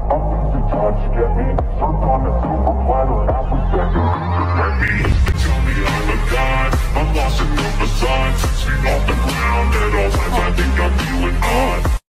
I'm losing touch, get me turned on a silver plate.